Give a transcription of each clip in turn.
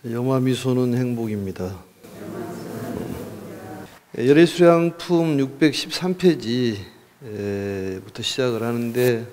영화미소는 행복입니다. 열애수량품 613페이지부터 시작을 하는데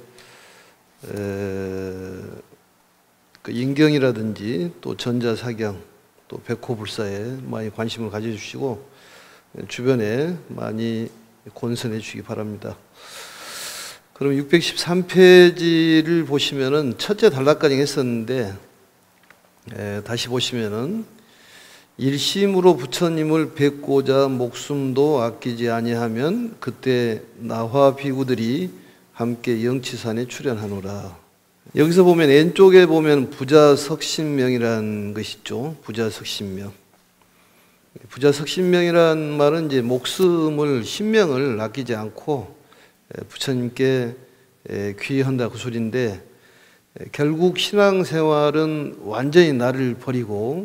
그 인경이라든지 또 전자사경 또 백호불사에 많이 관심을 가져주시고 주변에 많이 권선해 주시기 바랍니다. 그럼 613페이지를 보시면은 첫째 단락까지 했었는데 다시 보시면은 일심으로 부처님을 뵙고자 목숨도 아끼지 아니하면 그때 나화 비구들이 함께 영치산에 출연하노라. 여기서 보면 왼쪽에 보면 부자석신명이라는 것이 있죠. 부자석신명. 부자석신명이란 말은 이제 목숨을 신명을 아끼지 않고 부처님께 귀의한다 그 소리인데, 결국 신앙생활은 완전히 나를 버리고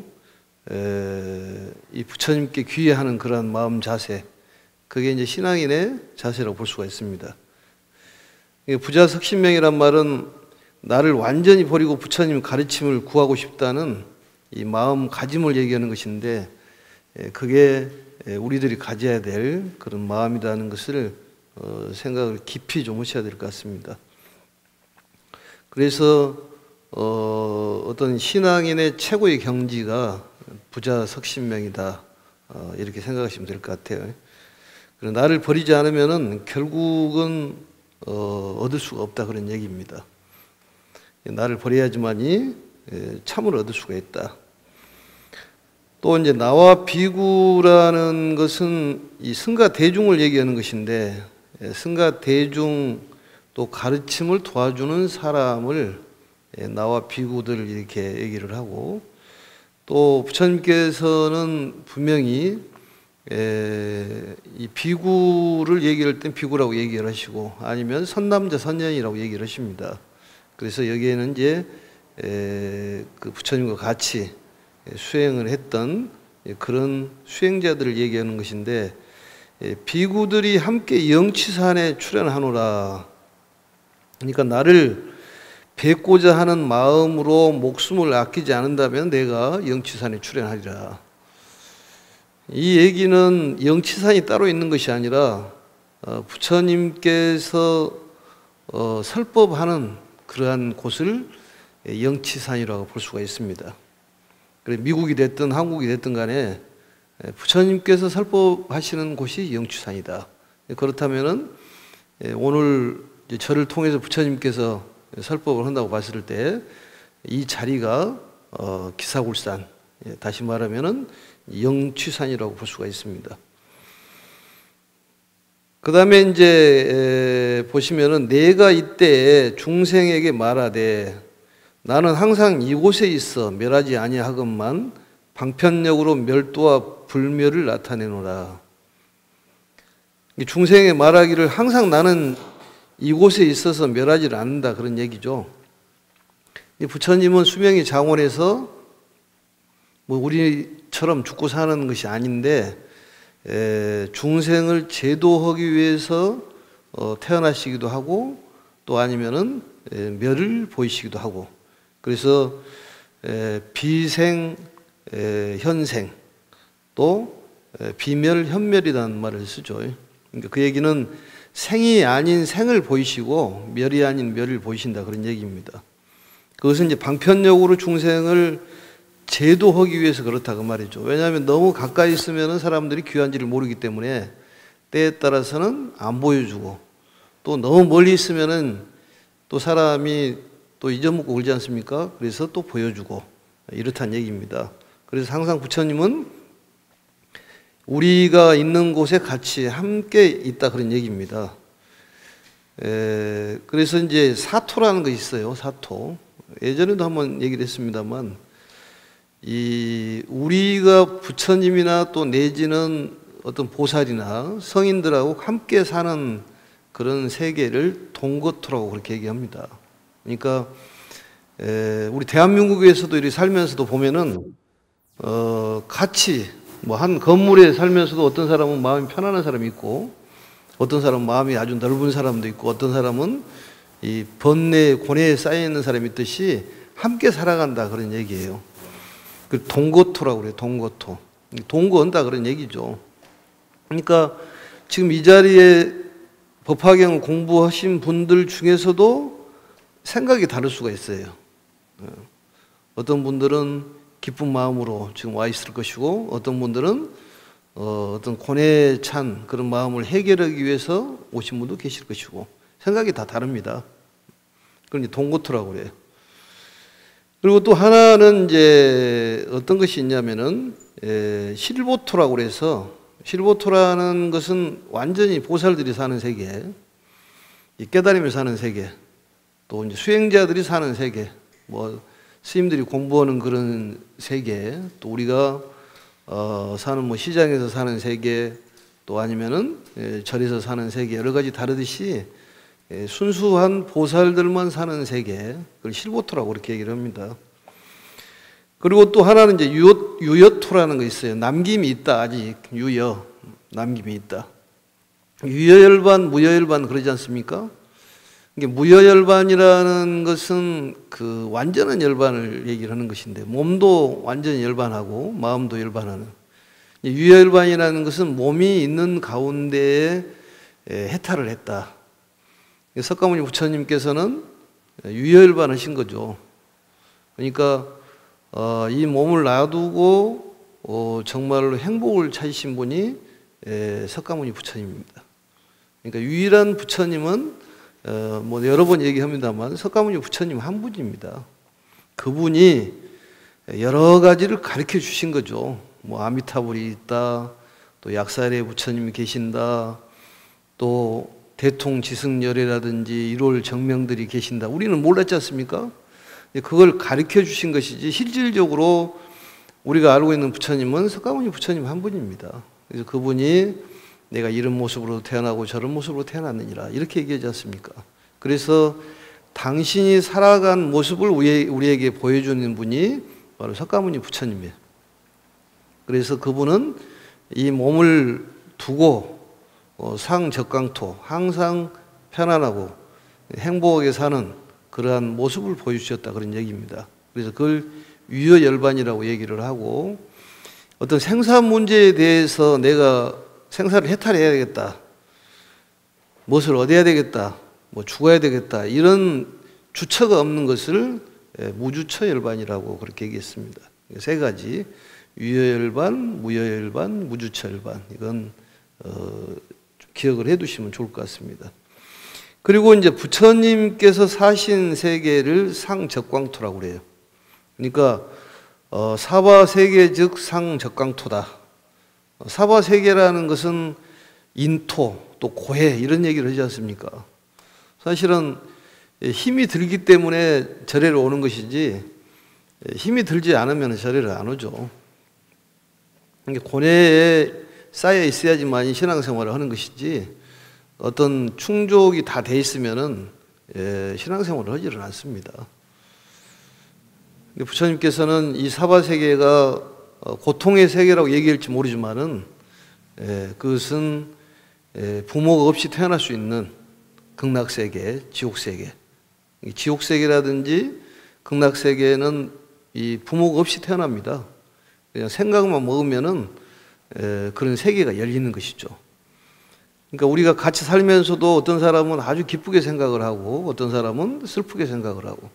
이 부처님께 귀의하는 그런 마음 자세, 그게 이제 신앙인의 자세라고 볼 수가 있습니다. 부자석신명이란 말은 나를 완전히 버리고 부처님 가르침을 구하고 싶다는 이 마음가짐을 얘기하는 것인데, 그게 우리들이 가져야 될 그런 마음이라는 것을 생각을 깊이 좀 하셔야 될 것 같습니다. 그래서 어떤 신앙인의 최고의 경지가 부자석신명이다, 이렇게 생각하시면 될 것 같아요. 나를 버리지 않으면은 결국은 얻을 수가 없다, 그런 얘기입니다. 나를 버려야지만이 참을 얻을 수가 있다. 또 이제 나와 비구라는 것은 이 승가 대중을 얘기하는 것인데, 승가 대중 또 가르침을 도와주는 사람을 나와 비구들 이렇게 얘기를 하고, 또 부처님께서는 분명히 이 비구를 얘기할 땐 비구라고 얘기를 하시고, 아니면 선남자 선녀이라고 얘기를 하십니다. 그래서 여기에는 이제 그 부처님과 같이 수행을 했던 그런 수행자들을 얘기하는 것인데, 비구들이 함께 영치산에 출연하노라. 그러니까 나를 뵙고자 하는 마음으로 목숨을 아끼지 않는다면 내가 영치산에 출연하리라. 이 얘기는 영치산이 따로 있는 것이 아니라 부처님께서 설법하는 그러한 곳을 영치산이라고 볼 수가 있습니다. 그래, 미국이 됐든 한국이 됐든 간에 부처님께서 설법하시는 곳이 영치산이다. 그렇다면은 오늘 저를 통해서 부처님께서 설법을 한다고 봤을 때 이 자리가 기사굴산, 다시 말하면은 영취산이라고 볼 수가 있습니다. 그 다음에 이제 보시면은 내가 이때 중생에게 말하되 나는 항상 이곳에 있어 멸하지 아니하건만 방편력으로 멸도와 불멸을 나타내노라. 중생에게 말하기를 항상 나는 이곳에 있어서 멸하지를 않는다, 그런 얘기죠. 부처님은 수명이 장원해서 뭐 우리처럼 죽고 사는 것이 아닌데 중생을 제도하기 위해서 태어나시기도 하고, 또 아니면은 멸을 보이시기도 하고, 그래서 비생 현생 또 비멸 현멸이라는 말을 쓰죠. 그러니까 그 얘기는 생이 아닌 생을 보이시고 멸이 아닌 멸을 보이신다, 그런 얘기입니다. 그것은 이제 방편력으로 중생을 제도하기 위해서 그렇다, 그 말이죠. 왜냐하면 너무 가까이 있으면 사람들이 귀한지를 모르기 때문에 때에 따라서는 안 보여주고, 또 너무 멀리 있으면은 또 사람이 또 잊어먹고 그러지 않습니까? 그래서 또 보여주고, 이렇다는 얘기입니다. 그래서 항상 부처님은 우리가 있는 곳에 같이 함께 있다, 그런 얘기입니다. 그래서 이제 사토라는 것이 있어요. 사토. 예전에도 한번 얘기를 했습니다만, 우리가 부처님이나 또 내지는 어떤 보살이나 성인들하고 함께 사는 그런 세계를 동거토라고 그렇게 얘기합니다. 그러니까 우리 대한민국에서도 이렇게 살면서도 보면은 같이 뭐 한 건물에 살면서도 어떤 사람은 마음이 편안한 사람이 있고, 어떤 사람은 마음이 아주 넓은 사람도 있고, 어떤 사람은 이 번뇌 고뇌에 쌓여 있는 사람이 있듯이 함께 살아간다, 그런 얘기예요. 그 동거토라고 그래요. 동거토. 동거한다 그런 얘기죠. 그러니까 지금 이 자리에 법화경 공부하신 분들 중에서도 생각이 다를 수가 있어요. 어떤 분들은 기쁜 마음으로 지금 와 있을 것이고, 어떤 분들은 어떤 고뇌에 찬 그런 마음을 해결하기 위해서 오신 분도 계실 것이고, 생각이 다 다릅니다. 그러니 동고토라고 그래요. 그리고 또 하나는 이제 어떤 것이 있냐면은 실보토라고 그래서, 실보토라는 것은 완전히 보살들이 사는 세계, 이 깨달음이 사는 세계, 또 이제 수행자들이 사는 세계, 뭐 스님들이 공부하는 그런 세계, 또 우리가 사는 뭐 시장에서 사는 세계, 또 아니면은 절에서 사는 세계, 여러 가지 다르듯이 순수한 보살들만 사는 세계, 그걸 실보토라고 그렇게 얘기를 합니다. 그리고 또 하나는 이제 유여토라는 거 있어요. 남김이 있다. 아직 유여, 남김이 있다. 유여열반, 무여열반 그러지 않습니까? 이게 무여열반이라는 것은 그 완전한 열반을 얘기를 하는 것인데, 몸도 완전히 열반하고 마음도 열반하는. 유여열반이라는 것은 몸이 있는 가운데에 해탈을 했다. 석가모니 부처님께서는 유여열반하신 거죠. 그러니까 이 몸을 놔두고 정말로 행복을 찾으신 분이 석가모니 부처님입니다. 그러니까 유일한 부처님은 뭐 여러 번 얘기합니다만 석가모니 부처님 한 분입니다. 그분이 여러 가지를 가르쳐 주신 거죠. 뭐 아미타불이 있다, 또 약사리 부처님이 계신다, 또 대통지승열애라든지 일월 정명들이 계신다. 우리는 몰랐지 않습니까? 그걸 가르쳐 주신 것이지 실질적으로 우리가 알고 있는 부처님은 석가모니 부처님 한 분입니다. 그래서 그분이 내가 이런 모습으로 태어나고 저런 모습으로 태어났느니라 이렇게 얘기하지 않습니까? 그래서 당신이 살아간 모습을 우리에게 보여주는 분이 바로 석가모니 부처님이에요. 그래서 그분은 이 몸을 두고 상적강토, 항상 편안하고 행복하게 사는 그러한 모습을 보여주셨다 그런 얘기입니다. 그래서 그걸 유여열반이라고 얘기를 하고, 어떤 생사 문제에 대해서 내가 생사를 해탈해야 되겠다, 무엇을 얻어야 되겠다, 뭐 죽어야 되겠다, 이런 주처가 없는 것을 무주처열반이라고 그렇게 얘기했습니다. 세 가지, 유여열반, 무여열반, 무주처열반, 이건 좀 기억을 해두시면 좋을 것 같습니다. 그리고 이제 부처님께서 사신 세계를 상적광토라고 그래요. 그러니까 사바세계 즉 상적광토다. 사바세계라는 것은 인토, 또 고해 이런 얘기를 하지 않습니까? 사실은 힘이 들기 때문에 절에를 오는 것이지 힘이 들지 않으면 절에를 안 오죠. 그러니까 고뇌에 쌓여 있어야지만 신앙생활을 하는 것이지, 어떤 충족이 다 돼 있으면은 신앙생활을 하지를 않습니다. 부처님께서는 이 사바세계가 고통의 세계라고 얘기할지 모르지만은 그것은 부모가 없이 태어날 수 있는 극락세계, 지옥세계. 지옥세계라든지 극락세계는 이 부모가 없이 태어납니다. 그냥 생각만 먹으면은 그런 세계가 열리는 것이죠. 그러니까 우리가 같이 살면서도 어떤 사람은 아주 기쁘게 생각을 하고 어떤 사람은 슬프게 생각을 하고,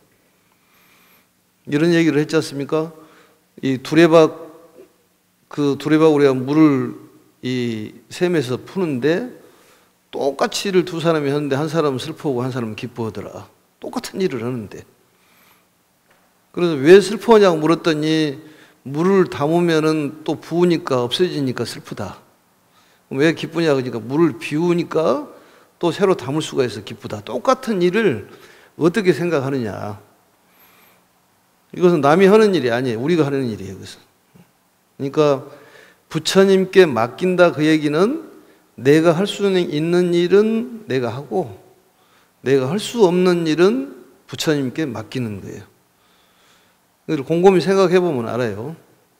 이런 얘기를 했지 않습니까? 이 두레박 우리가 물을 이 샘에서 푸는데 똑같이 일을 두 사람이 하는데 한 사람은 슬퍼하고 한 사람은 기뻐하더라. 똑같은 일을 하는데. 그래서 왜 슬퍼하냐고 물었더니 물을 담으면은 또 부으니까 없어지니까 슬프다. 왜 기쁘냐 그러니까 물을 비우니까 또 새로 담을 수가 있어 기쁘다. 똑같은 일을 어떻게 생각하느냐. 이것은 남이 하는 일이 아니에요. 우리가 하는 일이에요. 그것은. 그러니까 부처님께 맡긴다 그 얘기는 내가 할 수 있는 일은 내가 하고 내가 할 수 없는 일은 부처님께 맡기는 거예요. 곰곰이 생각해 보면 알아요.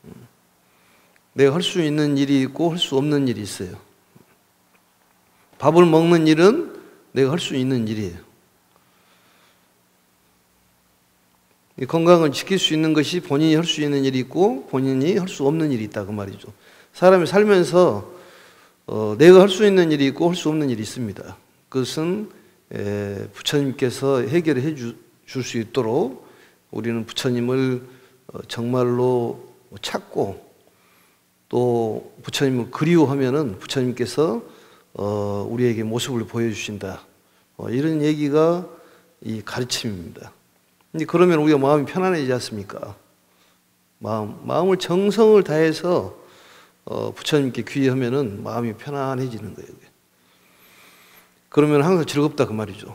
내가 할 수 있는 일이 있고 할 수 없는 일이 있어요. 밥을 먹는 일은 내가 할 수 있는 일이에요. 이 건강을 지킬 수 있는 것이 본인이 할 수 있는 일이 있고 본인이 할 수 없는 일이 있다 그 말이죠. 사람이 살면서 내가 할 수 있는 일이 있고 할 수 없는 일이 있습니다. 그것은 부처님께서 해결해 줄 수 있도록 우리는 부처님을 정말로 찾고 또 부처님을 그리워하면은 부처님께서 우리에게 모습을 보여주신다. 이런 얘기가 이 가르침입니다. 근데 그러면 우리가 마음이 편안해지지 않습니까? 마음을 정성을 다해서 부처님께 귀의하면은 마음이 편안해지는 거예요. 그러면 항상 즐겁다 그 말이죠.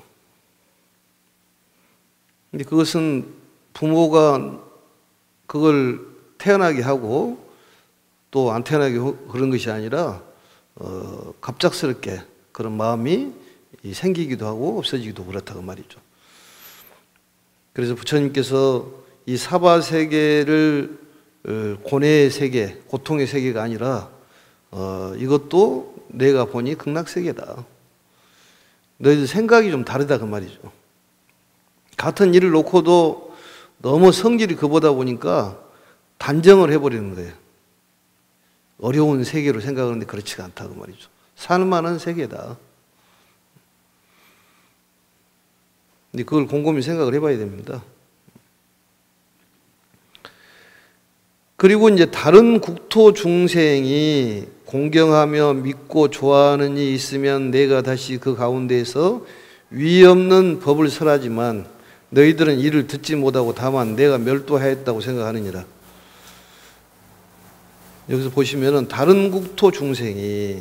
근데 그것은 부모가 그걸 태어나게 하고 또 안 태어나게 그런 것이 아니라 갑작스럽게 그런 마음이 생기기도 하고 없어지기도 그렇다고 말이죠. 그래서 부처님께서 이 사바세계를 고뇌의 세계, 고통의 세계가 아니라 이것도 내가 보니 극락세계다. 너희들 생각이 좀 다르다 그 말이죠. 같은 일을 놓고도 너무 성질이 그보다 보니까 단정을 해버리는 거예요. 어려운 세계로 생각하는데 그렇지가 않다고 말이죠. 살만한 세계다. 근데 그걸 곰곰이 생각을 해봐야 됩니다. 그리고 이제 다른 국토 중생이 공경하며 믿고 좋아하는 이 있으면 내가 다시 그 가운데에서 위 없는 법을 설하지만 너희들은 이를 듣지 못하고 다만 내가 멸도하였다고 생각하느니라. 여기서 보시면은 다른 국토 중생이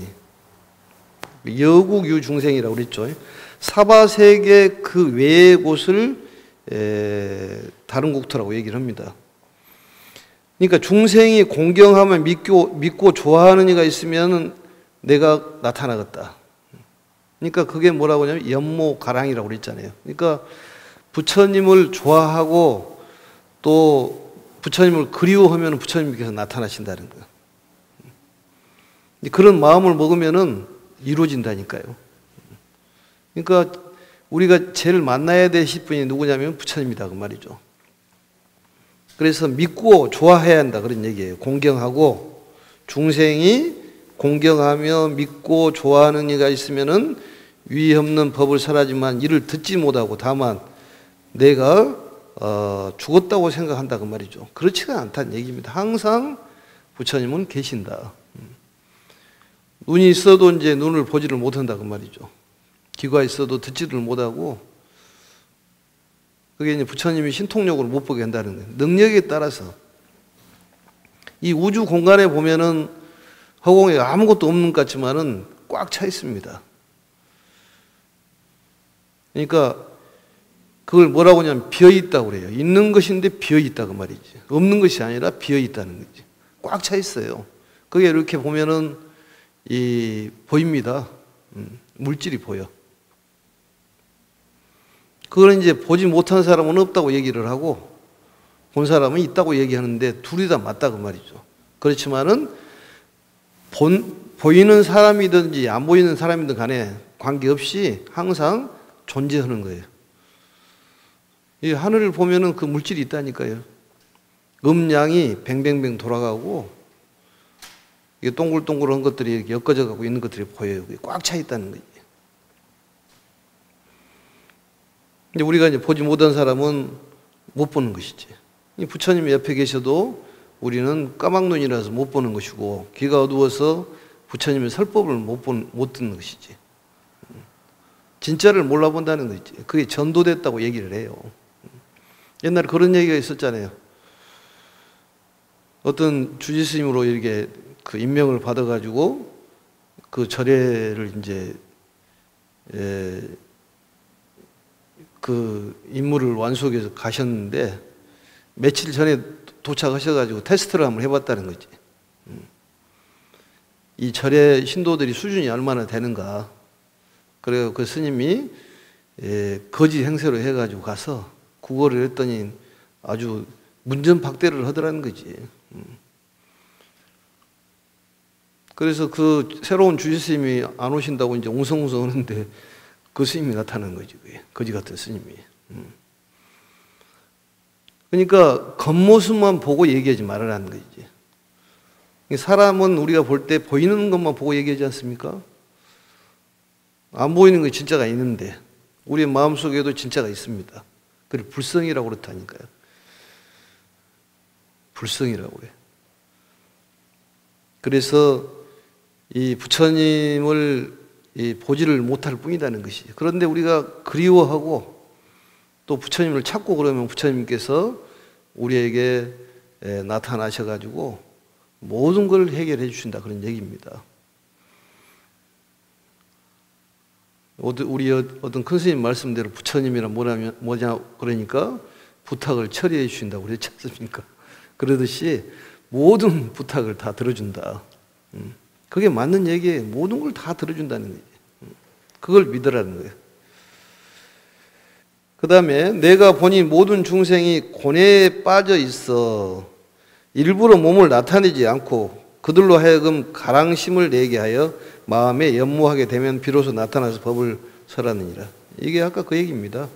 여국유 중생이라고 그랬죠. 사바세계 그 외의 곳을 다른 국토라고 얘기를 합니다. 그러니까 중생이 공경하면 믿고 좋아하는 이가 있으면 내가 나타나겠다. 그러니까 그게 뭐라고 하냐면 연모가랑이라고 그랬잖아요. 그러니까 부처님을 좋아하고 또 부처님을 그리워하면 부처님께서 나타나신다는 거예요. 그런 마음을 먹으면은 이루어진다니까요. 그러니까 우리가 제일 만나야 되실 분이 누구냐면 부처님이다 그 말이죠. 그래서 믿고 좋아해야 한다 그런 얘기예요. 공경하고 중생이 공경하며 믿고 좋아하는 이가 있으면은 위 없는 법을 설하지만 이를 듣지 못하고 다만 내가 죽었다고 생각한다 그 말이죠. 그렇지가 않다는 얘기입니다. 항상 부처님은 계신다. 눈이 있어도 이제 눈을 보지를 못한다 그 말이죠. 귀가 있어도 듣지를 못하고 그게 이제 부처님이 신통력으로 못 보게 한다는 거예요. 능력에 따라서 이 우주 공간에 보면은 허공에 아무것도 없는 것 같지만은 꽉 차 있습니다. 그러니까 그걸 뭐라고 하냐면 비어 있다고 그래요. 있는 것인데 비어 있다 그 말이지. 없는 것이 아니라 비어 있다는 거지. 꽉 차 있어요. 그게 이렇게 보면은 보입니다. 물질이 보여. 그걸 이제 보지 못한 사람은 없다고 얘기를 하고 본 사람은 있다고 얘기하는데 둘이 다 맞다 그 말이죠. 그렇지만은 보이는 사람이든지 안 보이는 사람이든 간에 관계없이 항상 존재하는 거예요. 이 하늘을 보면은 그 물질이 있다니까요. 음양이 뱅뱅뱅 돌아가고 이게 동글동글한 것들이 이렇게 엮어져 가고 있는 것들이 보여요. 꽉 차 있다는 거지. 근데 우리가 이제 보지 못한 사람은 못 보는 것이지. 부처님이 옆에 계셔도 우리는 까막눈이라서 못 보는 것이고 귀가 어두워서 부처님의 설법을 못 듣는 것이지. 진짜를 몰라본다는 거지. 그게 전도됐다고 얘기를 해요. 옛날에 그런 얘기가 있었잖아요. 어떤 주지스님으로 이렇게 그 임명을 받아가지고 그 절에를 이제 그 임무를 완수해서 가셨는데 며칠 전에 도착하셔가지고 테스트를 한번 해봤다는 거지. 이 절의 신도들이 수준이 얼마나 되는가. 그래서 그 스님이 거지 행세로 해가지고 가서 구걸을 했더니 아주 문전박대를 하더라는 거지. 그래서 그 새로운 주지스님이 안 오신다고 이제 웅성웅성 하는데 그 스님이 나타나는 거지. 그게. 거지 같은 스님이. 그러니까 겉모습만 보고 얘기하지 말아라는 거지. 사람은 우리가 볼 때 보이는 것만 보고 얘기하지 않습니까? 안 보이는 게 진짜가 있는데 우리의 마음속에도 진짜가 있습니다. 그걸 불성이라고 그렇다니까요. 불성이라고 해요. 그래서 이 부처님을 보지를 못할 뿐이라는 것이죠. 그런데 우리가 그리워하고 또 부처님을 찾고 그러면 부처님께서 우리에게 나타나셔가지고 모든 걸 해결해 주신다, 그런 얘기입니다. 우리 어떤 큰 스님 말씀대로 부처님이란 뭐냐 그러니까 부탁을 처리해 주신다고 그랬지 않습니까? 그러듯이 모든 부탁을 다 들어준다. 그게 맞는 얘기예요. 모든 걸 다 들어준다는 거예요. 그걸 믿으라는 거예요. 그 다음에 내가 보니 모든 중생이 고뇌에 빠져 있어 일부러 몸을 나타내지 않고 그들로 하여금 가랑심을 내게 하여 마음에 연모하게 되면 비로소 나타나서 법을 설하느니라. 이게 아까 그 얘기입니다.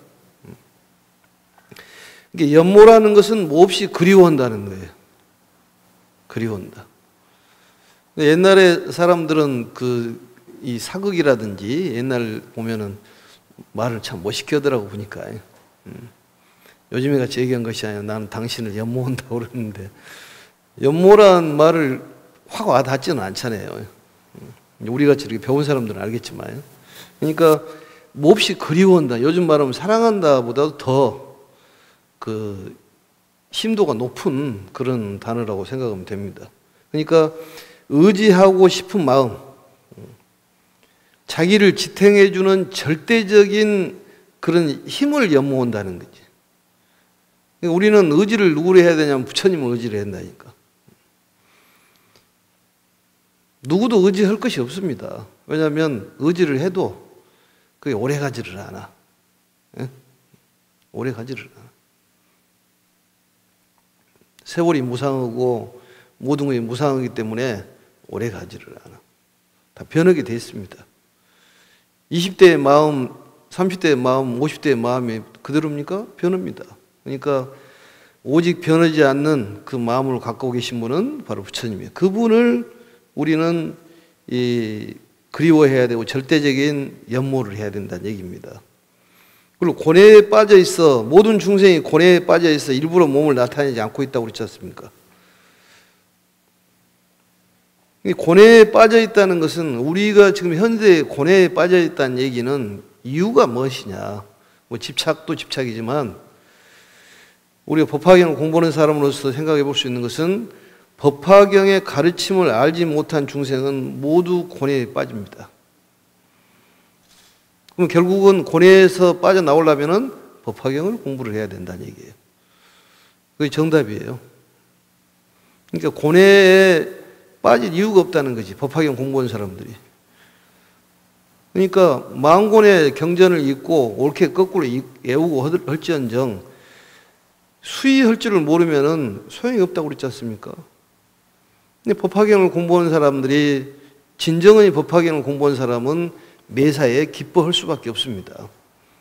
이게 연모라는 것은 몹시 그리워한다는 거예요. 그리워한다. 옛날에 사람들은 이 사극이라든지 옛날 보면은 말을 참 멋있게 하더라고 보니까. 요즘에 같이 얘기한 것이 아니라 나는 당신을 연모한다고 그러는데 연모란 말을 확 와닿지는 않잖아요. 우리같이 이렇게 배운 사람들은 알겠지만. 그러니까 몹시 그리워한다. 요즘 말하면 사랑한다 보다도 더 그 심도가 높은 그런 단어라고 생각하면 됩니다. 그러니까 의지하고 싶은 마음, 자기를 지탱해주는 절대적인 그런 힘을 연모한다는 거지. 그러니까 우리는 의지를 누구를 해야 되냐면 부처님을 의지를 해야 된다니까. 누구도 의지할 것이 없습니다. 왜냐하면 의지를 해도 그게 오래 가지를 않아. 예? 오래 가지를 않아. 세월이 무상하고 모든 것이 무상하기 때문에 오래 가지를 않아. 다 변하게 돼 있습니다. 20대의 마음, 30대의 마음, 50대의 마음이 그대로입니까? 변합니다. 그러니까 오직 변하지 않는 그 마음을 갖고 계신 분은 바로 부처님이에요. 그분을 우리는 그리워해야 되고 절대적인 연모를 해야 된다는 얘기입니다. 그리고 고뇌에 빠져 있어 모든 중생이 고뇌에 빠져 있어 일부러 몸을 나타내지 않고 있다고 그랬지 않습니까? 고뇌에 빠져 있다는 것은 우리가 지금 현재 고뇌에 빠져 있다는 얘기는 이유가 무엇이냐? 뭐 집착도 집착이지만 우리가 법화경을 공부하는 사람으로서 생각해 볼 수 있는 것은 법화경의 가르침을 알지 못한 중생은 모두 고뇌에 빠집니다. 그럼 결국은 고뇌에서 빠져나오려면 법화경을 공부를 해야 된다는 얘기예요. 그게 정답이에요. 그러니까 고뇌에 빠질 이유가 없다는 거지, 법화경 공부한 사람들이. 그러니까 만곤의 경전을 읽고 옳게 거꾸로 외우고 할지언정 수의할 줄을 모르면 소용이 없다고 그랬지 않습니까? 근데 법화경을 공부하는 사람들이 진정한 법화경을 공부한 사람은 매사에 기뻐할 수밖에 없습니다.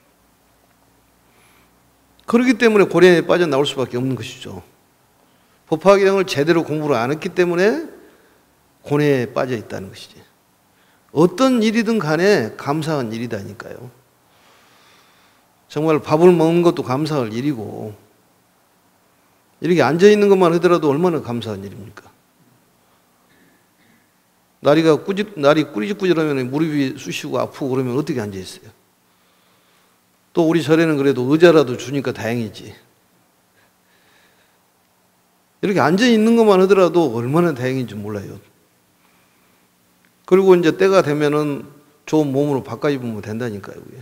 그렇기 때문에 고뇌에 빠져나올 수밖에 없는 것이죠. 법화경을 제대로 공부를 안 했기 때문에 고뇌에 빠져 있다는 것이지. 어떤 일이든 간에 감사한 일이다니까요. 정말 밥을 먹는 것도 감사할 일이고 이렇게 앉아있는 것만 하더라도 얼마나 감사한 일입니까? 날이 꾸리직꾸리하면 무릎이 쑤시고 아프고 그러면 어떻게 앉아있어요? 또 우리 절에는 그래도 의자라도 주니까 다행이지. 이렇게 앉아있는 것만 하더라도 얼마나 다행인지 몰라요. 그리고 이제 때가 되면은 좋은 몸으로 바꿔 입으면 된다니까요. 그게.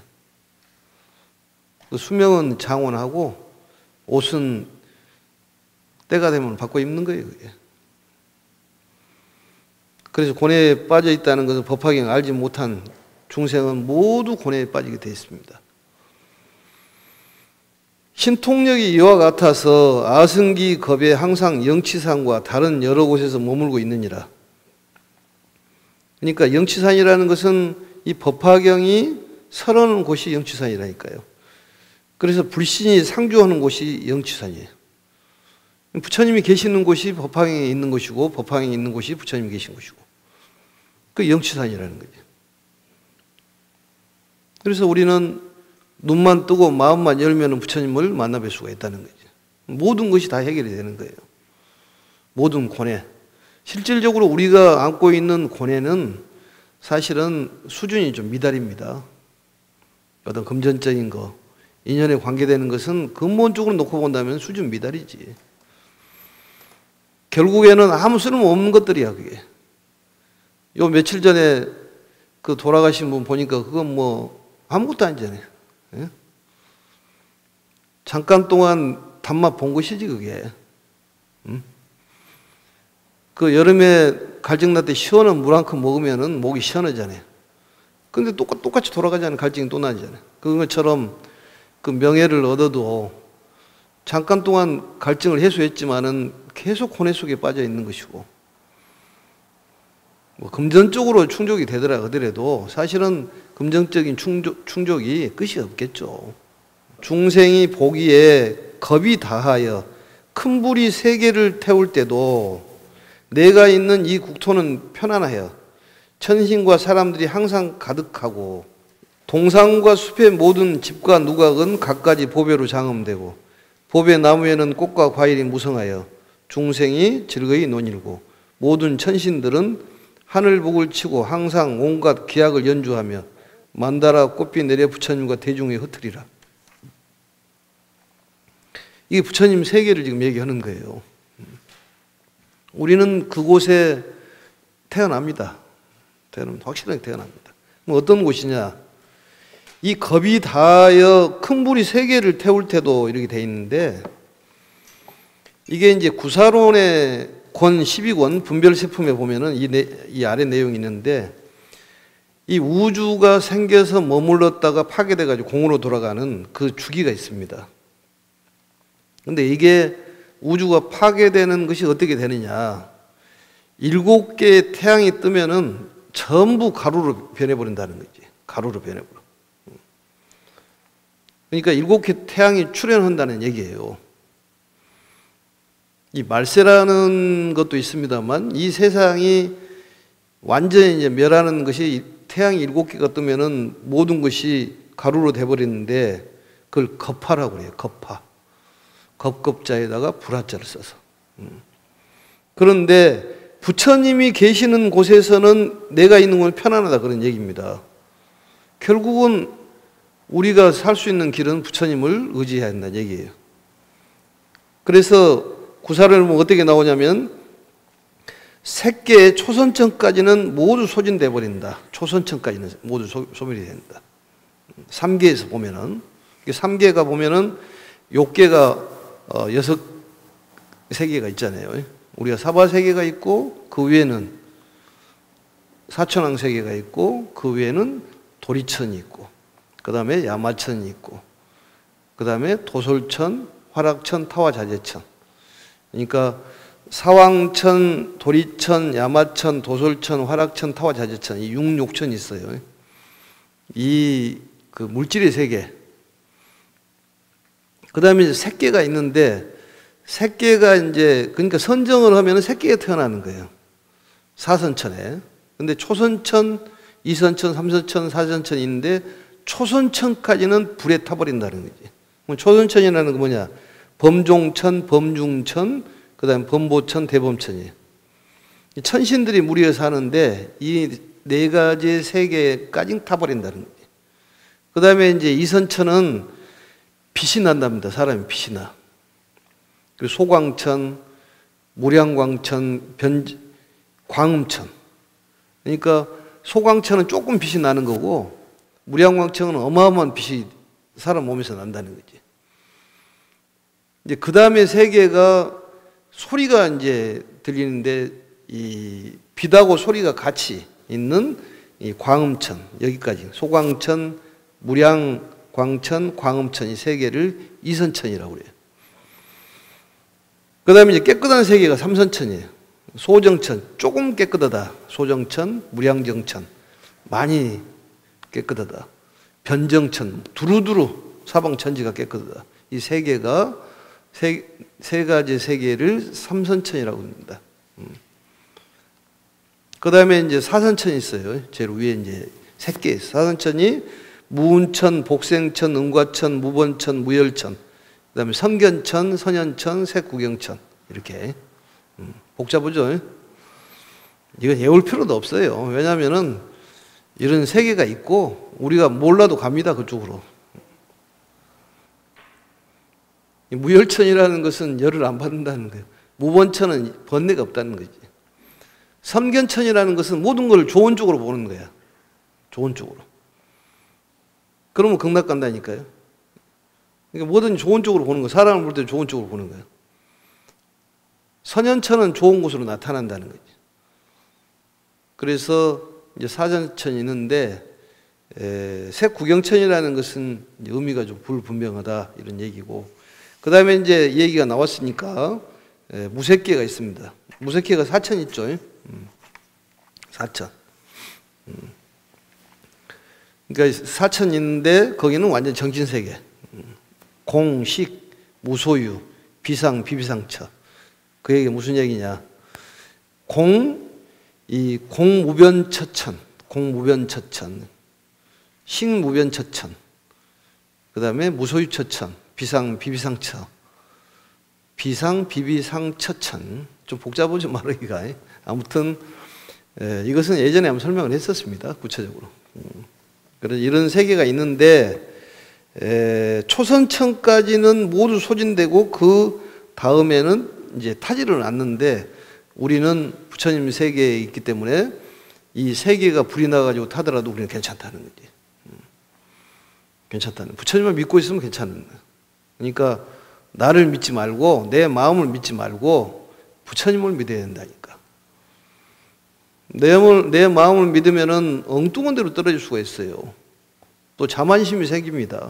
수명은 장원하고 옷은 때가 되면 바꿔 입는 거예요. 그게. 그래서 고뇌에 빠져 있다는 것을 법화경 알지 못한 중생은 모두 고뇌에 빠지게 되어 있습니다. 신통력이 이와 같아서 아승기 겁에 항상 영치산과 다른 여러 곳에서 머물고 있느니라. 그러니까 영치산이라는 것은 이 법화경이 설하는 곳이 영치산이라니까요. 그래서 불신이 상주하는 곳이 영치산이에요. 부처님이 계시는 곳이 법화경에 있는 곳이고 법화경에 있는 곳이 부처님이 계신 곳이고 그 영취산이라는 거죠. 그래서 우리는 눈만 뜨고 마음만 열면 부처님을 만나뵐 수가 있다는 거죠. 모든 것이 다 해결이 되는 거예요. 모든 고뇌. 실질적으로 우리가 안고 있는 고뇌는 사실은 수준이 좀 미달입니다. 어떤 금전적인 거, 인연에 관계되는 것은 근본적으로 놓고 본다면 수준 미달이지. 결국에는 아무 쓸모없는 것들이야, 그게. 요 며칠 전에 그 돌아가신 분 보니까 그건 뭐 아무것도 아니잖아요. 예? 잠깐 동안 단맛 본 것이지, 그게. 응? 그 여름에 갈증날 때 시원한 물 한 컵 먹으면은 목이 시원하잖아요. 근데 똑같이 돌아가잖아요. 갈증이 또 나잖아요. 그것처럼 그 명예를 얻어도 잠깐 동안 갈증을 해소했지만은 계속 고뇌 속에 빠져 있는 것이고, 뭐 금전적으로 충족이 되더라 하더라도 사실은 금전적인 충족이 끝이 없겠죠. 중생이 보기에 겁이 다하여 큰 불이 세계를 태울 때도 내가 있는 이 국토는 편안하여 천신과 사람들이 항상 가득하고 동산과 숲의 모든 집과 누각은 갖가지 보배로 장엄되고 보배 나무에는 꽃과 과일이 무성하여 중생이 즐거이 논일고 모든 천신들은 하늘복을 치고 항상 온갖 기약을 연주하며 만다라 꽃비 내려 부처님과 대중에 흩으리라. 이게 부처님 세계를 지금 얘기하는 거예요. 우리는 그곳에 태어납니다. 확실하게 태어납니다. 어떤 곳이냐? 이 겁이 다하여 큰 불이 세계를 태울 때도 이렇게 돼 있는데, 이게 이제 구사론의 권 12권 분별세품에 보면은 이 아래 내용이 있는데, 이 우주가 생겨서 머물렀다가 파괴돼가지고 공으로 돌아가는 그 주기가 있습니다. 근데 이게 우주가 파괴되는 것이 어떻게 되느냐? 7개의 태양이 뜨면은 전부 가루로 변해버린다는 거지. 가루로 변해버려. 그러니까 7개 태양이 출현한다는 얘기예요. 이 말세라는 것도 있습니다만 이 세상이 완전히 이제 멸하는 것이 태양이 7개가 뜨면은 모든 것이 가루로 돼버리는데 그걸 겁화라고 그래요. 겁화. 겁겁자에다가 불화자를 써서. 그런데 부처님이 계시는 곳에서는 내가 있는 건 편안하다 그런 얘기입니다. 결국은 우리가 살 수 있는 길은 부처님을 의지해야 한다는 얘기예요. 그래서 구사를 보면 어떻게 나오냐면 색계의 초선천까지는 모두 소진돼 버린다. 초선천까지는 모두 소멸이 된다. 3계에서 보면은 3계가 보면은 욕계가 6세계가 있잖아요. 우리가 사바세계가 있고 그 위에는 사천왕세계가 있고 그 위에는 도리천이 있고 그 다음에 야마천이 있고 그 다음에 도솔천, 화락천, 타화자재천. 그러니까 사왕천, 도리천, 야마천, 도솔천, 화락천, 타화자재천 이 6욕천이 있어요. 이 그 물질의 세계. 그 다음에 이제 색계가 있는데 색계가 이제 그러니까 선정을 하면 색계가 태어나는 거예요. 사선천에. 근데 초선천, 이선천, 삼선천, 사선천이 있는데 초선천까지는 불에 타버린다는 거지. 초선천이라는 건 뭐냐? 범종천, 범중천, 그 다음에 범보천, 대범천이에요. 천신들이 무리에 사는데 이 4가지 세계까지 타버린다는 거지. 그 다음에 이제 이선천은 빛이 난답니다. 사람이 빛이 나. 그리고 소광천, 무량광천, 광음천. 그러니까 소광천은 조금 빛이 나는 거고 무량광천은 어마어마한 빛이 사람 몸에서 난다는 거지. 이제 그 다음에 세계가 소리가 이제 들리는데 이 빛하고 소리가 같이 있는 이 광음천 여기까지 소광천, 무량광천, 광음천 이 세 개를 이선천이라고 그래요. 그 다음에 이제 깨끗한 세계가 삼선천이에요. 소정천, 조금 깨끗하다. 소정천, 무량정천, 많이 깨끗하다. 변정천, 두루두루 사방천지가 깨끗하다. 이 세 개가 세 가지 세계를 삼선천이라고 합니다. 그 다음에 이제 사선천이 있어요. 제일 위에 이제 세 개. 사선천이 무운천, 복생천, 음과천, 무번천, 무열천. 그 다음에 성견천, 선현천, 색구경천. 이렇게. 복잡하죠? 이건 외울 필요도 없어요. 왜냐하면은 이런 세계가 있고 우리가 몰라도 갑니다. 그쪽으로. 무열천이라는 것은 열을 안 받는다는 거예요. 무번천은 번뇌가 없다는 거지. 선견천이라는 것은 모든 걸 좋은 쪽으로 보는 거야. 좋은 쪽으로. 그러면 극락 간다니까요. 그러니까 뭐든 좋은 쪽으로 보는 거야. 사람을 볼 때 좋은 쪽으로 보는 거야. 선현천은 좋은 곳으로 나타난다는 거지. 그래서 이제 사전천이 있는데 색구경천이라는 것은 의미가 좀 불분명하다 이런 얘기고, 그 다음에 이제 얘기가 나왔으니까 무색계가 있습니다. 무색계가 사천 있죠. 사천. 그러니까 사천 있는데 거기는 완전 정신세계. 공식, 무소유, 비상, 비비상처. 그 얘기가 무슨 얘기냐? 이 공무변처천, 공무변처천, 식무변처천, 그 다음에 무소유처천, 비상, 비비상처, 비상, 비비상처천. 좀 복잡하죠, 말하기가. 아무튼 이것은 예전에 한번 설명을 했었습니다. 구체적으로. 그래서 이런 세계가 있는데 초선천까지는 모두 소진되고 그 다음에는 이제 타지를 않는데 우리는 부처님 세계에 있기 때문에 이 세계가 불이 나가지고 타더라도 우리는 괜찮다는 거지. 괜찮다는. 부처님을 믿고 있으면 괜찮은 거야. 그러니까 나를 믿지 말고 내 마음을 믿지 말고 부처님을 믿어야 된다니까. 내 마음을 믿으면은 엉뚱한 데로 떨어질 수가 있어요. 또 자만심이 생깁니다.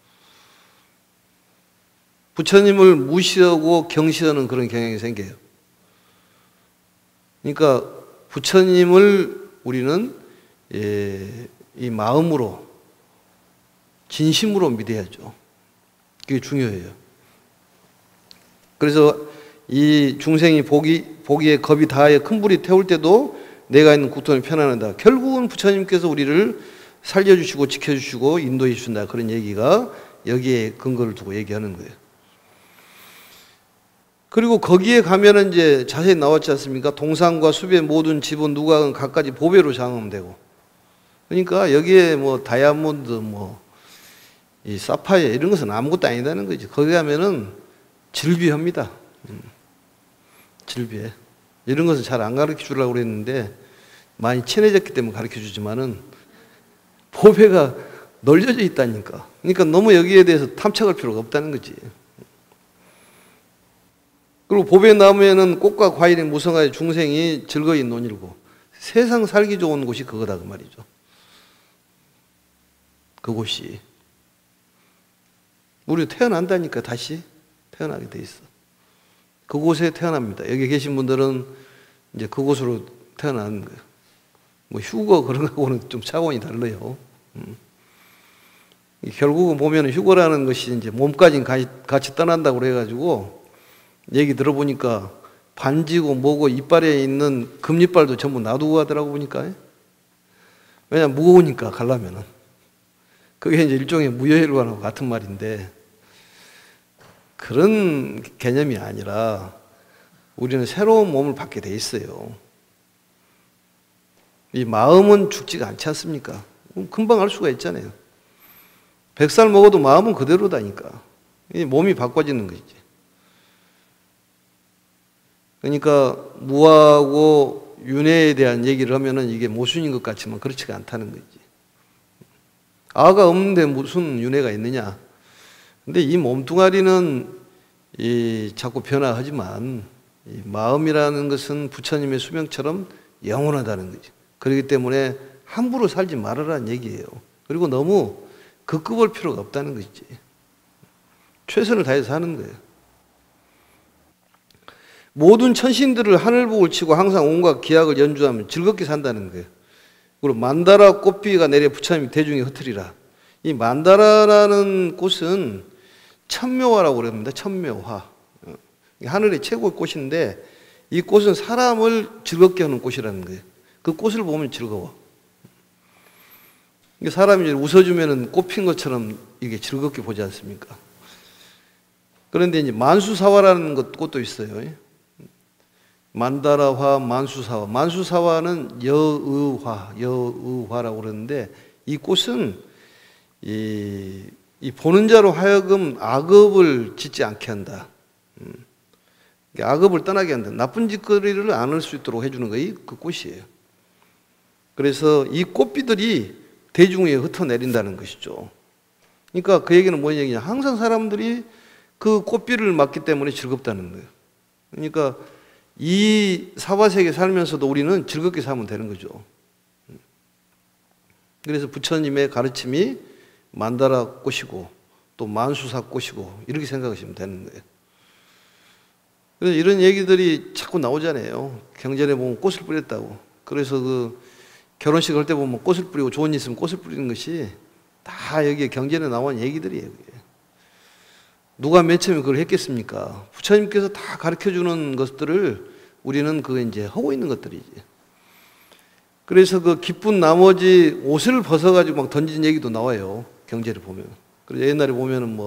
부처님을 무시하고 경시하는 그런 경향이 생겨요. 그러니까 부처님을 우리는 이 마음으로 진심으로 믿어야죠. 그게 중요해요. 그래서 이 중생이 보기에 겁이 다하여 큰 불이 태울 때도 내가 있는 국토는 편안하다. 결국은 부처님께서 우리를 살려주시고 지켜주시고 인도해 주신다. 그런 얘기가 여기에 근거를 두고 얘기하는 거예요. 그리고 거기에 가면은 이제 자세히 나왔지 않습니까? 동산과 숲의 모든 집은 누각은 각가지 보배로 장엄되고. 그러니까 여기에 뭐 다이아몬드, 뭐 이 사파이어 이런 것은 아무것도 아니다는 거지. 거기 가면은 질비합니다. 질비해. 이런 것은 잘 안 가르쳐 주려고 그랬는데 많이 친해졌기 때문에 가르쳐 주지만은 보배가 널려져 있다니까. 그러니까 너무 여기에 대해서 탐색할 필요가 없다는 거지. 그리고 보배나무에는 꽃과 과일이 무성하여 중생이 즐거이 논일고 세상 살기 좋은 곳이 그거다 그 말이죠. 그곳이. 우리 태어난다니까 다시 태어나게 돼 있어. 그곳에 태어납니다. 여기 계신 분들은 이제 그곳으로 태어나는 거예요. 뭐 휴거 그런 거하고는 좀 차원이 달라요. 결국은 보면 휴거라는 것이 이제 몸까지 같이 떠난다고 그래가지고 얘기 들어보니까 반지고 뭐고 이빨에 있는 금이빨도 전부 놔두고 가더라고 보니까. 왜냐면 무거우니까 가려면은. 그게 이제 일종의 무효혈관하고 같은 말인데 그런 개념이 아니라 우리는 새로운 몸을 받게 돼 있어요. 이 마음은 죽지가 않지 않습니까? 금방 알 수가 있잖아요. 100살 먹어도 마음은 그대로다니까. 이 몸이 바꿔지는 거지. 그러니까 무하고 윤회에 대한 얘기를 하면은 이게 모순인 것 같지만 그렇지가 않다는 거지. 아가 없는데 무슨 윤회가 있느냐? 근데 이 몸뚱아리는 자꾸 변화하지만 이 마음이라는 것은 부처님의 수명처럼 영원하다는 거지. 그렇기 때문에 함부로 살지 말아라는 얘기예요. 그리고 너무 급급할 필요가 없다는 거지. 최선을 다해서 하는 거예요. 모든 천신들을 하늘복을 치고 항상 온갖 기약을 연주하면 즐겁게 산다는 거예요. 그리고 만다라 꽃비가 내려 부처님이 대중에 흩으리라. 이 만다라라는 꽃은 천묘화라고 그럽니다. 천묘화. 하늘의 최고의 꽃인데 이 꽃은 사람을 즐겁게 하는 꽃이라는 거예요. 그 꽃을 보면 즐거워. 사람이 웃어주면은 꽃핀 것처럼 이게 즐겁게 보지 않습니까? 그런데 이제 만수사화라는 꽃도 있어요. 만다라화, 만수사화. 만수사화는 여의화라고 그러는데 이 꽃은 이 보는 자로 하여금 악업을 짓지 않게 한다. 악업을 떠나게 한다. 나쁜 짓거리를 안 할 수 있도록 해주는 것이 그 꽃이에요. 그래서 이 꽃비들이 대중 위에 흩어내린다는 것이죠. 그러니까 그 얘기는 뭔 얘기냐. 항상 사람들이 그 꽃비를 맞기 때문에 즐겁다는 거예요. 그러니까 이 사바세계 살면서도 우리는 즐겁게 살면 되는 거죠. 그래서 부처님의 가르침이 만다라 꽃이고 또 만수사 꽃이고 이렇게 생각하시면 되는 거예요. 그래서 이런 얘기들이 자꾸 나오잖아요. 경전에 보면 꽃을 뿌렸다고. 그래서 그 결혼식 할 때 보면 꽃을 뿌리고 좋은 일 있으면 꽃을 뿌리는 것이 다 여기에 경전에 나온 얘기들이에요. 누가 맨 처음에 그걸 했겠습니까? 부처님께서 다 가르쳐 주는 것들을 우리는 그거 이제 하고 있는 것들이지. 그래서 그 기쁜 나머지 옷을 벗어가지고 막 던진 얘기도 나와요. 경제를 보면. 그래서 옛날에 보면은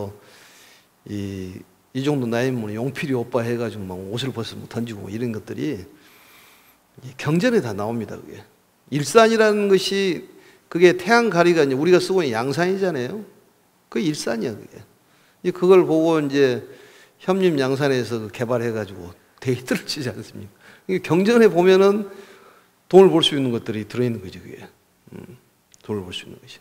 이 정도 나이면 용필이 오빠 해가지고 막 옷을 벗어 던지고 이런 것들이 경전에 다 나옵니다. 그게. 일산이라는 것이 그게 태양가리가 이제 우리가 쓰고 있는 양산이잖아요. 그게 일산이야, 그게. 그걸 보고 이제 협림양산에서 개발해가지고 데이트를 치지 않습니까? 경전에 보면은 돈을 벌 수 있는 것들이 들어있는 거지, 그게. 돈을 벌 수 있는 것이.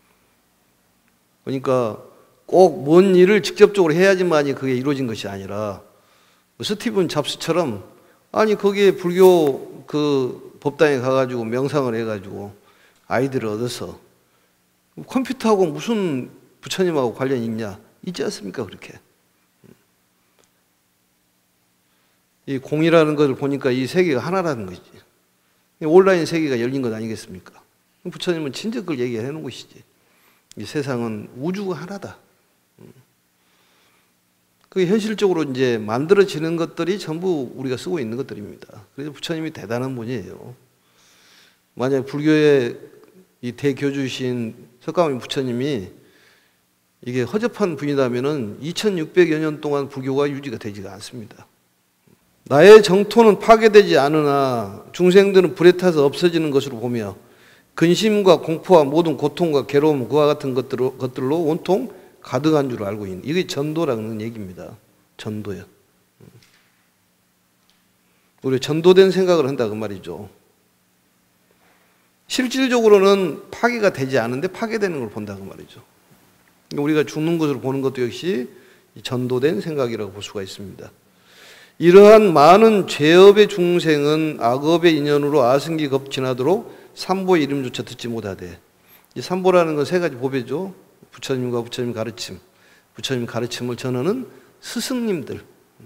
그러니까 꼭 뭔 일을 직접적으로 해야지만이 그게 이루어진 것이 아니라 스티븐 잡스처럼 아니 거기에 불교 그 법당에 가가지고 명상을 해가지고 아이디를 얻어서 컴퓨터하고 무슨 부처님하고 관련이 있냐? 있지 않습니까? 그렇게. 이 공이라는 것을 보니까 이 세계가 하나라는 거지. 온라인 세계가 열린 것 아니겠습니까? 부처님은 진짜 그걸 얘기해 놓은 것이지. 이 세상은 우주가 하나다. 그게 현실적으로 이제 만들어지는 것들이 전부 우리가 쓰고 있는 것들입니다. 그래서 부처님이 대단한 분이에요. 만약 불교의 이 대교주신 석가모니 부처님이 이게 허접한 분이라면은 2600여 년 동안 불교가 유지가 되지가 않습니다. 나의 정토는 파괴되지 않으나 중생들은 불에 타서 없어지는 것으로 보며 근심과 공포와 모든 고통과 괴로움 그와 같은 것들로 온통 가득한 줄 알고 있는 이게 전도라는 얘기입니다. 전도요. 우리 전도된 생각을 한다 그 말이죠. 실질적으로는 파괴가 되지 않은데 파괴되는 걸 본다 그 말이죠. 우리가 죽는 것을 보는 것도 역시 전도된 생각이라고 볼 수가 있습니다. 이러한 많은 죄업의 중생은 악업의 인연으로 아승기 겁진하도록 삼보의 이름조차 듣지 못하되 이 삼보라는 건 세 가지 보배죠. 부처님과 부처님 가르침, 부처님 가르침을 전하는 스승님들.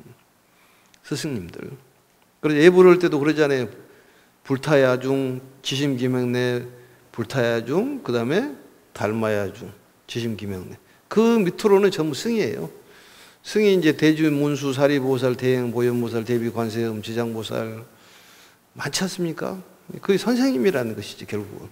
그래서 예 부를 때도 그러잖아요. 불타야중, 지심기명내, 불타야중, 그 다음에 달마야중, 지심기명내. 그 밑으로는 전부 승이에요. 승이 이제 대주, 문수, 사리보살, 대행, 보현보살, 대비, 관세음, 지장보살 많지 않습니까? 그게 선생님이라는 것이지 결국은.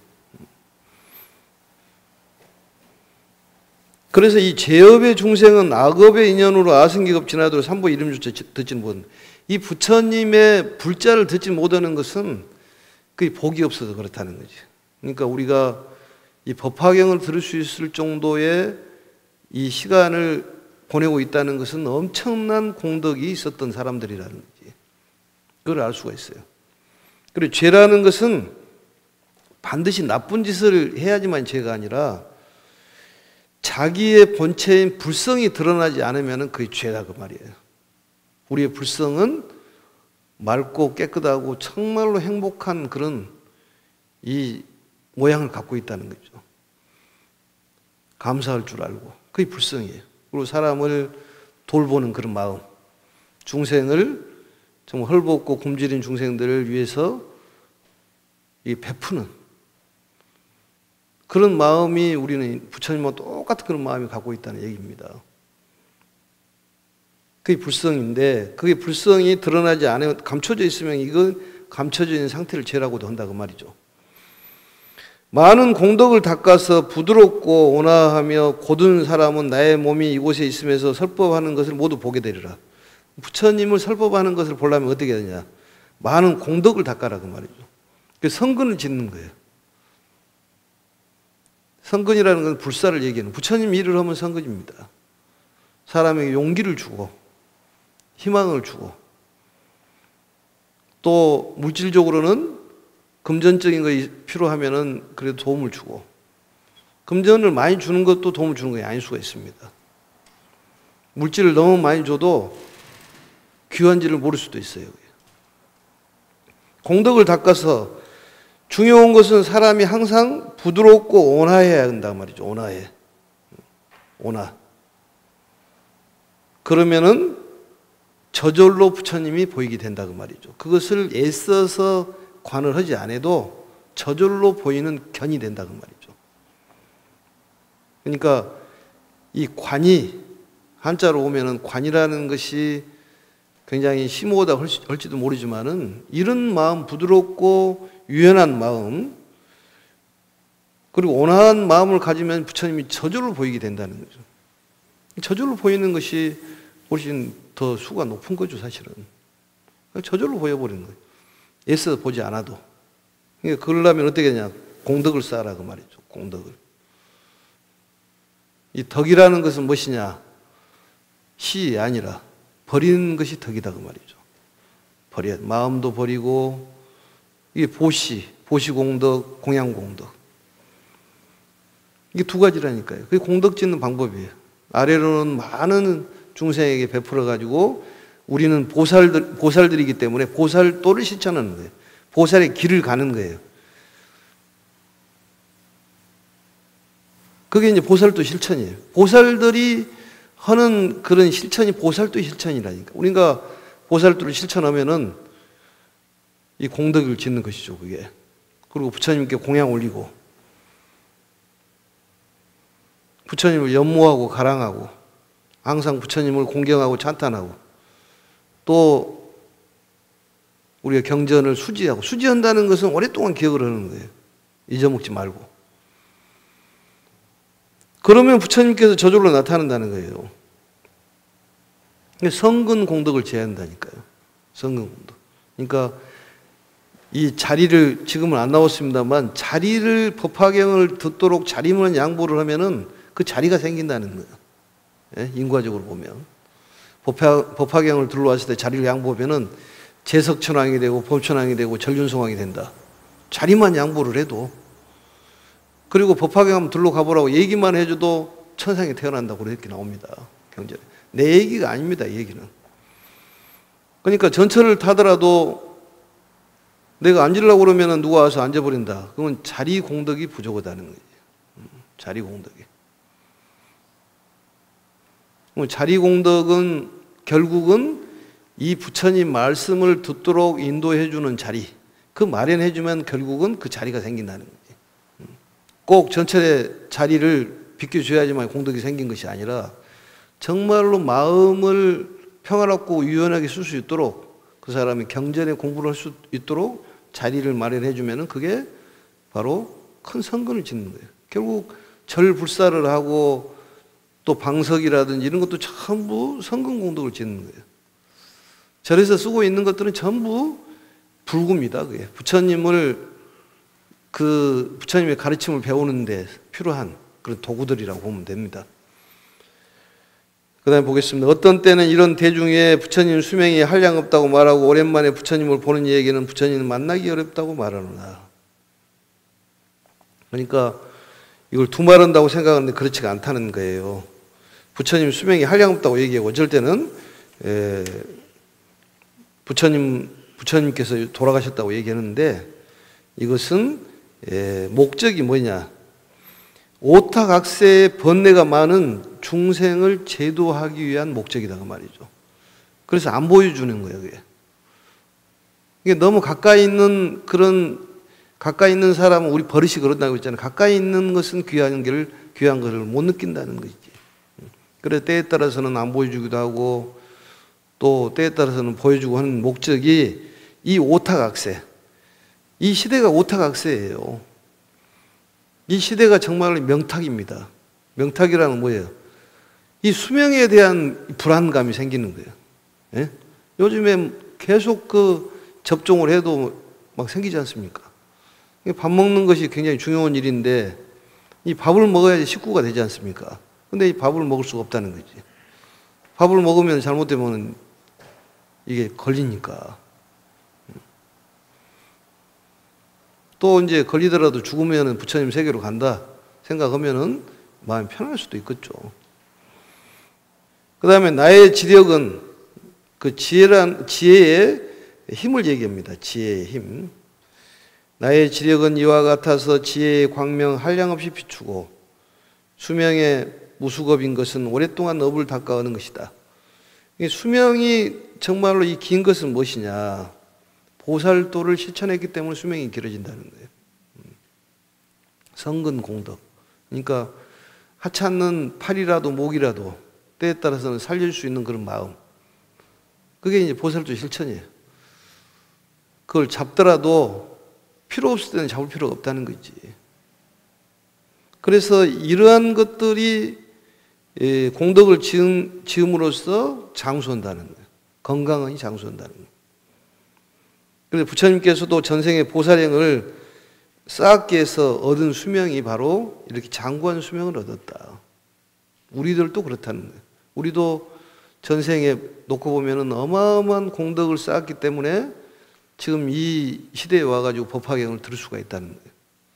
그래서 이 죄업의 중생은 악업의 인연으로 아승기급 지나도록 삼보 이름조차 듣지는 못한다. 이 부처님의 불자를 듣지 못하는 것은 그게 복이 없어서 그렇다는 거지. 그러니까 우리가 이 법화경을 들을 수 있을 정도의 이 시간을 보내고 있다는 것은 엄청난 공덕이 있었던 사람들이라는 거지. 그걸 알 수가 있어요. 그리고 죄라는 것은 반드시 나쁜 짓을 해야지만 죄가 아니라 자기의 본체인 불성이 드러나지 않으면 그게 죄다 그 말이에요. 우리의 불성은 맑고 깨끗하고 정말로 행복한 그런 이 모양을 갖고 있다는 거죠. 감사할 줄 알고 그게 불성이에요. 그리고 사람을 돌보는 그런 마음, 중생을 정말 헐벗고 굶주린 중생들을 위해서 이 베푸는 그런 마음이 우리는 부처님과 똑같은 그런 마음이 갖고 있다는 얘기입니다. 그게 불성인데 그게 불성이 드러나지 않으면 감춰져 있으면 이건 감춰져 있는 상태를 죄라고도 한다 그 말이죠. 많은 공덕을 닦아서 부드럽고 온화하며 고든 사람은 나의 몸이 이곳에 있으면서 설법하는 것을 모두 보게 되리라. 부처님을 설법하는 것을 보려면 어떻게 되냐? 많은 공덕을 닦아라 그 말이죠. 그 성근을 짓는 거예요. 성근이라는 건 불사를 얘기하는, 부처님 일을 하면 성근입니다. 사람에게 용기를 주고 희망을 주고 또 물질적으로는 금전적인 것이 필요하면은 그래도 도움을 주고, 금전을 많이 주는 것도 도움을 주는 것이 아닐 수가 있습니다. 물질을 너무 많이 줘도 귀한지를 모를 수도 있어요. 공덕을 닦아서 중요한 것은 사람이 항상 부드럽고 온화해야 한단 말이죠. 온화해. 온화. 그러면은 저절로 부처님이 보이게 된다 그 말이죠. 그것을 애써서 관을 하지 않아도 저절로 보이는 견이 된다 그 말이죠. 그러니까 이 관이 한자로 오면은 관이라는 것이 굉장히 심오하다 할지도 모르지만은 이런 마음, 부드럽고 유연한 마음, 그리고 온화한 마음을 가지면 부처님이 저절로 보이게 된다는 거죠. 저절로 보이는 것이 훨씬 더 수가 높은 거죠, 사실은. 저절로 보여버리는 거예요. 애써 보지 않아도. 그러니까 그러려면 어떻게 하냐? 공덕을 쌓아라 그 말이죠. 공덕을. 이 덕이라는 것은 무엇이냐? 시 아니라 버리는 것이 덕이다 그 말이죠. 버려. 마음도 버리고, 이게 보시공덕, 공양공덕. 이게 두 가지라니까요. 그게 공덕 짓는 방법이에요. 아래로는 많은 중생에게 베풀어 가지고 우리는 보살들이기 때문에 보살도를 실천하는 거예요. 보살의 길을 가는 거예요. 그게 이제 보살도 실천이에요. 보살들이 하는 그런 실천이 보살도 실천이라니까. 우리가 보살도를 실천하면은 이 공덕을 짓는 것이죠, 그게. 그리고 부처님께 공양 올리고, 부처님을 연모하고 가랑하고, 항상 부처님을 공경하고 찬탄하고, 또 우리가 경전을 수지하고, 수지한다는 것은 오랫동안 기억을 하는 거예요. 잊어먹지 말고. 그러면 부처님께서 저절로 나타난다는 거예요. 성근 공덕을 지어야 한다니까요. 성근 공덕. 그러니까 이 자리를, 지금은 안 나왔습니다만, 자리를 법화경을 듣도록 자리만 양보를 하면은 그 자리가 생긴다는 거예요. 예? 인과적으로 보면. 법화경을 들러왔을 때 자리를 양보하면은 재석천왕이 되고 법천왕이 되고 전륜성왕이 된다. 자리만 양보를 해도. 그리고 법화경 한번 들러 가보라고 얘기만 해줘도 천상에 태어난다고 그렇게 나옵니다. 경전에. 내 얘기가 아닙니다, 이 얘기는. 그러니까 전철을 타더라도 내가 앉으려고 그러면 누가 와서 앉아버린다. 그건 자리 공덕이 부족하다는 거지. 자리 공덕이. 자리 공덕은 결국은 이 부처님 말씀을 듣도록 인도해주는 자리, 그 마련해주면 결국은 그 자리가 생긴다는 거지. 꼭 전철의 자리를 비켜줘야지만 공덕이 생긴 것이 아니라 정말로 마음을 평화롭고 유연하게 쓸 수 있도록, 그 사람이 경전에 공부를 할 수 있도록 자리를 마련해주면 그게 바로 큰 성근을 짓는 거예요. 결국 절불사를 하고 또 방석이라든지 이런 것도 전부 성근 공덕을 짓는 거예요. 절에서 쓰고 있는 것들은 전부 불구입니다. 그게 부처님을 부처님의 가르침을 배우는데 필요한 그런 도구들이라고 보면 됩니다. 그 다음에 보겠습니다. 어떤 때는 이런 대중에 부처님 수명이 한량없다고 말하고 오랜만에 부처님을 보는 이에게는 부처님을 만나기 어렵다고 말하노라. 그러니까 이걸 두말한다고 생각하는데 그렇지가 않다는 거예요. 부처님 수명이 한량없다고 얘기하고 어쩔 때는 부처님께서 돌아가셨다고 얘기하는데 이것은 목적이 뭐냐? 오타각세의 번뇌가 많은 중생을 제도하기 위한 목적이다 그 말이죠. 그래서 안 보여주는 거예요, 그게. 이게 너무 가까이 있는 사람은 우리 버릇이 그런다고 했잖아요. 가까이 있는 것은 귀한 것을 못 느낀다는 거지. 그래서 때에 따라서는 안 보여주기도 하고 또 때에 따라서는 보여주고 하는 목적이 이 오탁악세, 이 시대가 오탁악세예요. 이 시대가 정말 명탁입니다. 명탁이라는 건 뭐예요? 이 수명에 대한 불안감이 생기는 거예요. 예? 요즘에 계속 접종을 해도 막 생기지 않습니까? 밥 먹는 것이 굉장히 중요한 일인데 이 밥을 먹어야지 식구가 되지 않습니까? 근데 이 밥을 먹을 수가 없다는 거지. 밥을 먹으면 잘못되면 이게 걸리니까. 또 이제 걸리더라도 죽으면 부처님 세계로 간다 생각하면은 마음이 편할 수도 있겠죠. 그 다음에 나의 지력은 지혜의 힘을 얘기합니다. 지혜의 힘. 나의 지력은 이와 같아서 지혜의 광명 한량없이 비추고 수명의 무수겁인 것은 오랫동안 업을 닦아오는 것이다. 수명이 정말로 이 긴 것은 무엇이냐? 보살도를 실천했기 때문에 수명이 길어진다는 거예요. 성근 공덕. 그러니까 하찮는 팔이라도 목이라도 때에 따라서는 살릴 수 있는 그런 마음. 그게 이제 보살도 실천이에요. 그걸 잡더라도 필요 없을 때는 잡을 필요가 없다는 거지. 그래서 이러한 것들이 공덕을 지음으로써 장수한다는 거예요. 건강하니 장수한다는 거예요. 그래서 부처님께서도 전생의 보살행을 쌓기 위해서 얻은 수명이 바로 이렇게 장구한 수명을 얻었다. 우리들도 그렇다는 거예요. 우리도 전생에 놓고 보면은 어마어마한 공덕을 쌓았기 때문에 지금 이 시대에 와가지고 법화경을 들을 수가 있다는 거예요.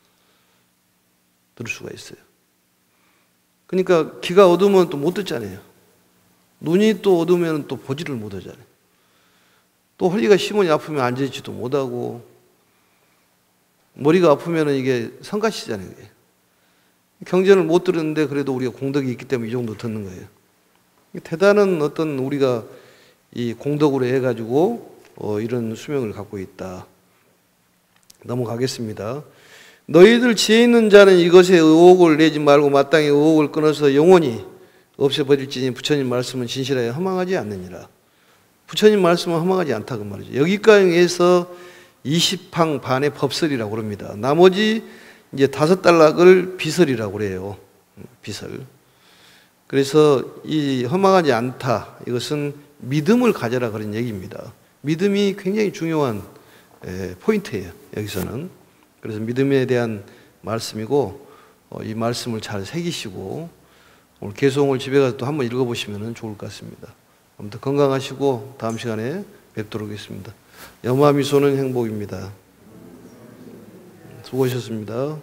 들을 수가 있어요. 그러니까 귀가 어두우면 또 못 듣잖아요. 눈이 또 어두우면 또 보지를 못하잖아요. 또 허리가 심원이 아프면 앉아있지도 못하고 머리가 아프면 이게 성가시잖아요. 경전을 못 들었는데 그래도 우리가 공덕이 있기 때문에 이 정도 듣는 거예요. 대단한 어떤 우리가 이 공덕으로 해가지고 이런 수명을 갖고 있다. 넘어가겠습니다. 너희들 지혜 있는 자는 이것에 의혹을 내지 말고 마땅히 의혹을 끊어서 영원히 없애버릴지니 부처님 말씀은 진실하여 허망하지 않느니라. 부처님 말씀은 허망하지 않다고 말이죠. 여기까지에서 20항 반의 법설이라고 그럽니다. 나머지 이제 5단락을 비설이라고 그래요. 비설. 그래서 이 허망하지 않다. 이것은 믿음을 가져라 그런 얘기입니다. 믿음이 굉장히 중요한 포인트예요. 여기서는. 그래서 믿음에 대한 말씀이고 이 말씀을 잘 새기시고 오늘 개송을 집에 가서 또 한번 읽어보시면 좋을 것 같습니다. 아무튼 건강하시고 다음 시간에 뵙도록 하겠습니다. 염화미소는 행복입니다. 수고하셨습니다.